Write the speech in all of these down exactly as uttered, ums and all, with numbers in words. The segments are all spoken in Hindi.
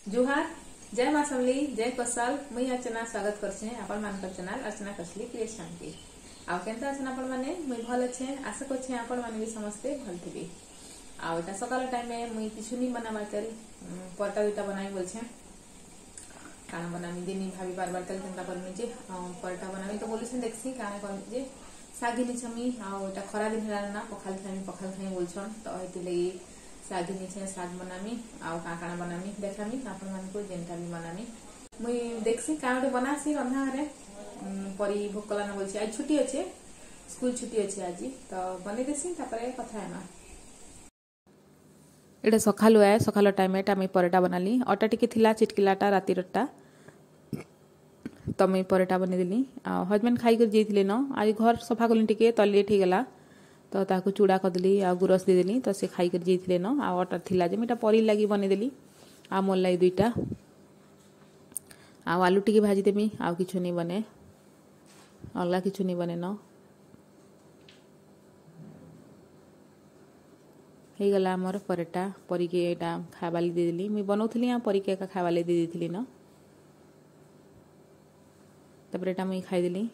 जुहार जय माँ समली जय कौशल मुई अर्चना स्वागत करछे आपण मानकर चैनल अर्चना कसली क्रिएशन के आउ केनता अछन आपण माने मुई भल अच्छे आशा करछे आपण माने भी समस्ते भल थिबे। आउ एटा सकाल टाइम में मुई किछुनी बनावा तेल परटा दुटा बनाई बोलछे काना बनामी दिनी भाभी बार बार तेल केनता करमी जे परटा बनामी तो बोलछे देखसी काना करमी जे सागिनी छमी आउ एटा खरा दिन हेला ना पखाल खामी पखाल खाई बोलछन तो हेतिले साग नीचे साग बनामी आउ का काना बनामी देखामी आपण मान को जेनटा भी बनामी मुई देखसी का गोटे बनासी रंधा घरे परी भोक कला न बोलछि आज छुट्टी अछि स्कूल छुट्टी अछि आज तो बने देसी तापरे कथा हेमा एटा सखालु आए सखालो टाइम एटा मैं परोटा बनाली अटा टिके थिला चिटकिलाटा राती रटा तो मैं परोटा बने देली आ हस्बैंड खाई कर जेथिले न आज घर सफा कली टिके तो लेट ही गला तो ताकू चूड़ा करदेली आ गुरस देदेली तो से खाई कर जाइए न आ अटा थिला जे मेटा परी लगी बनईदेली आ मोर लगी दुईटा आ आलू टिके भाजीदेमी आ किछु नहीं बने अलग किछु नहीं बने न हो गला आमर परोटा परी के एटा खावाली देदेली मुई बनौथली आ परी के एका खावाली दे देथिली न तब एटा मुई खाईदेली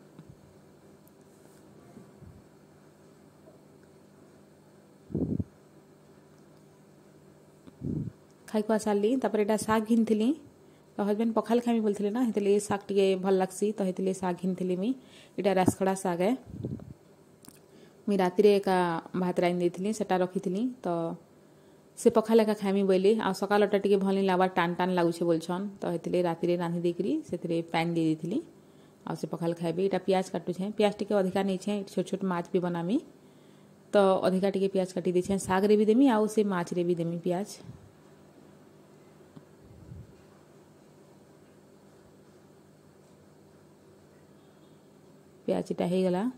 खाई खुआ सारी तापर एटा साग घिनथिली तो हस्बैंड पखाल खामी बोलथिले ना हेतले साग टिके भल लागसी तो हेतले साग घिनथिली मी एटा रासखड़ा साग है मी राति रे एका भात राइन देथिली सेटा रखिथिली तो से पखाल एका खामी बोले आ सकालटा टिके भल लावा टान टान लागुछे बोलछन तो हेतले राति रे रांधि देकरी सेतरे पानी दे देथिली आ से पखाल खाइबे एटा प्याज काटु छे प्याज टिके अधिका नै छे छोट छोट माछ भी बनामी तो अधिका टिके प्याज काटी दे छे साग रे भी देमी आ से माछ रे भी देमी प्याज प्याज इटा हो गला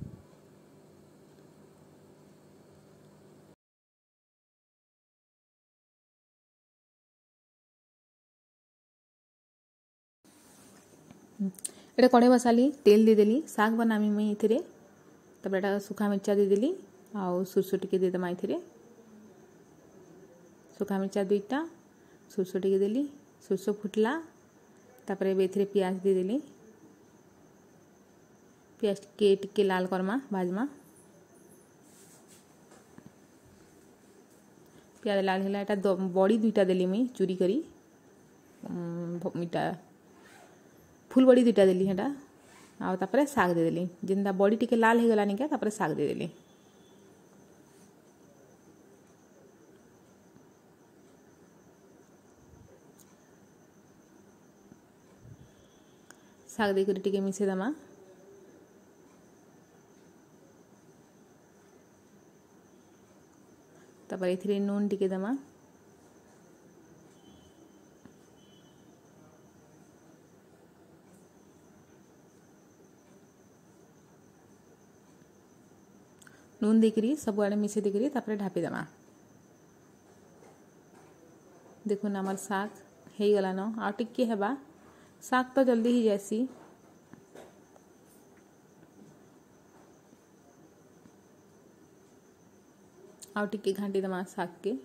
एटा कड़े बसाली तेल देदेली साग बनामी मुई इथिरे तब एटा सुखा मिर्चा देदेली आउ सुरसो टिके देदमा इथिरे सुखा मिर्चा दुईटा सुरसो टिके देली सुरसो फुटला तापर एथिरे प्याज देदेली प्याज के टिके लाल करमा भाजमा प्याज लाल है एटा बड़ी दुईटा देली मुई चूरी करी इटा फुल बड़ी दुईटा देली हेटा आ तापर साग देदेली जिंदा बड़ी टिके लाल हो गलानी क्या तापर साग देदेली साग देकर टिके मिसे दमा तापर एथिरे नून टिके दमा नून देकरी सब आड़े मिसे देकरी तापर ढापी दमा देखुन आमर साग हो गला न आ टिके हेबा साग तो जल्दी ही जासी आउ टिके घाटी दमा साग के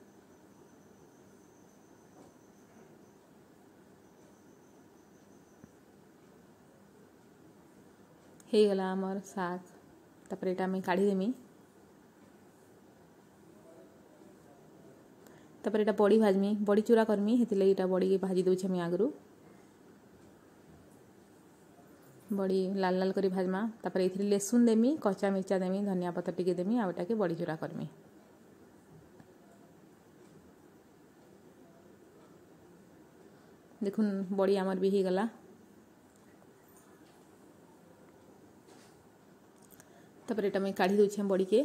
हो गला आमर साग तापर एटा मैं काढ़ी देमी तापर एटा बड़ी भाजमी बड़ी चूरा करमी हेतिले एटा बड़ी के भाजी दउछे मैं आगरू बड़ी लाल लाल करी भाजमा तापर एथिरे लहसुन देमी कच्चा मिर्चा देमी धनिया पत्ता टिके देमी आ एटा के बड़ी चूरा करमी देखुन बड़ी आमर भी ही गला तापर एटा मैं काढ़ी दउछे बड़ी के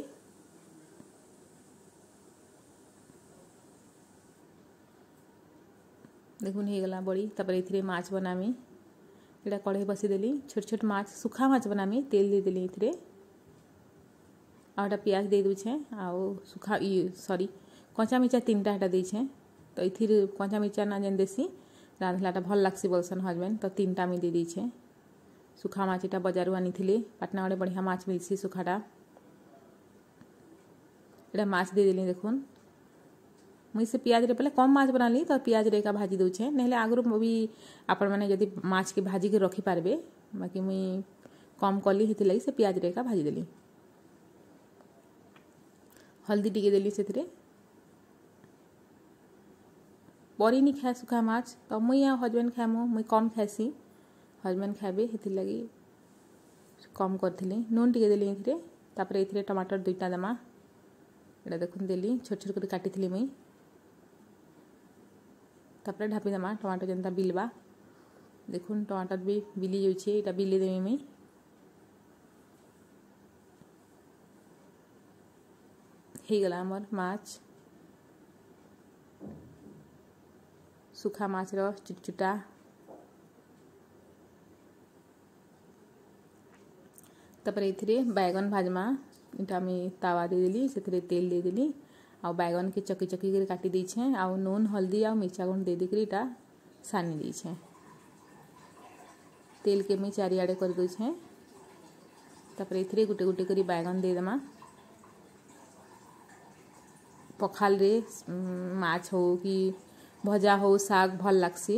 देखुन हो गला बड़ी तापर एथिरे माछ बनामी एटा कढ़ई बसी देली छोट छोट माछ सुखा माछ बनामी तेल दे देली एथिरे आटा प्याज दे दूछे आउ सुखा ई सॉरी कंचा मिर्चा तीनटा हटा देछे तो एथिर कंचा मिर्चा ना जेन देसी रांधलाटा भल लागसी बोलसन हस्बैंड तो तीनटा में दे देछे सुखा माछ एटा बाजारू आनी थिले पाटना गड़े बढ़िया माछ मिलसी सुखाटा एटा माछ दे देली देखुन मुई से पियाज रे पहले कम माछ बनाली तो पियाज रे का भाजी दूचे नहले आगु भी आपण मैंने जदि माछ के भाजी के रखी पारबे बाकी मुई कम कली हेति लगी से पियाज रे का भाजी देली हल्दी टिके देली से बरी नहीं खाए सुखा माछ तो मुई आ हजबैंड खाएमु मुई कम खाएसी हजबैंड खाए हेति लगी कम करथिली नून टिके देली एथिरे तापर एथिरे टमाटर दुईटा देमा एटा देखुन देली छोट छोट कर काटिथिली मुई तापर ढापी देमा टमाटर जनता बिलबा देखुन टमाटर भी बिली जाउछे एटा बिली देमी मुई हे गला हमर माछ सुखा माछ रो चुटचुटा तापर एथिरे बैगन भाजमा इटा में तावा दे देली से तेल दे देली आ बैगन के चकी चकी कर काटी देछे आ नून हल्दी आ मिर्चा गुंड दे देकरी इटा सानी देछे तेल के मी चारियाडे कर देछे तापर एथिरे गुटे गुटे करी बैगन दे देमा पखाल रे माछ हो कि भजा हो साग भल लागसी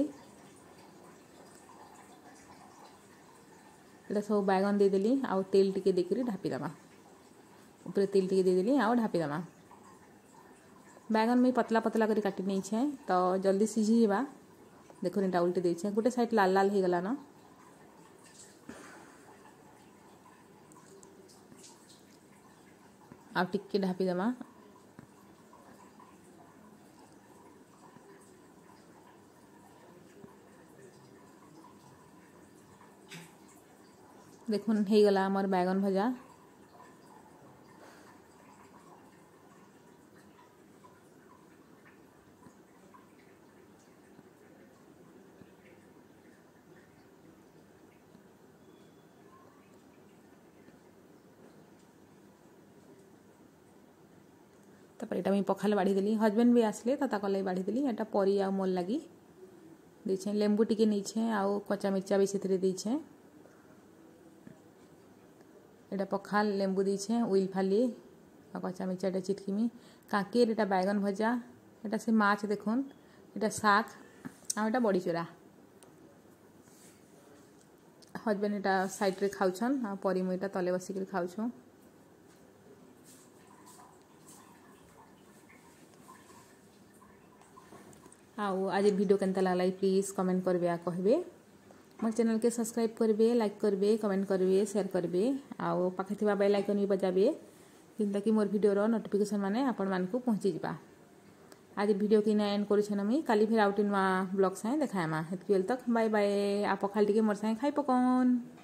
एटा सब बैगन दे देली आ तेल टिके देकरी ढापी देमा ऊपर तेल टिके दे देली आ ढापी देमा बैगन में पतला पतला कर काटी नहीं छे तो जल्दी सीझी बा देखो एटा उल्टे दे छे गोटे साइड लाल लाल हे गला न आ टिके ढापी देमा देखुन हे गला हमर बैगन भजा तापर एटा मैं पखाल बाढ़ी देली हजबैंड भी आसले तो ताको लई बाढ़ी देली एटा परी आ मोल लगी देछे लेंबू टिके नीचे आ कच्चा मिर्चा भी सेथरे देछे एटा पखाल लेंबू देछे उइल फाली आ कच्चा मिर्चा एटा चिटकिमी काकेर एटा बैगन भजा एटा से माछ देखुन एटा साग आ एटा बड़ी चूरा हजबैंड एटा साइड रे खाउछन आ परी मु एटा तले बसी कर खाउछु आउ आज वीडियो केनता लागला प्लीज कमेंट करबे आ कहबे मोर चैनल के सब्सक्राइब करबे लाइक करबे कमेंट करबे शेयर करबे आउ पाखे थिबा बेल आइकन भी बजाबे जिंदा कि मोर वीडियो रो नोटिफिकेशन माने आपण मान को पहुंची जिबा आज वीडियो की ना एंड करू छन मी काली फिर आउट इन मा ब्लॉग साइ देखायमा हेतकी बेल तक बाय बाय आ पखाल टिके मोर साइ खाइ पकोन।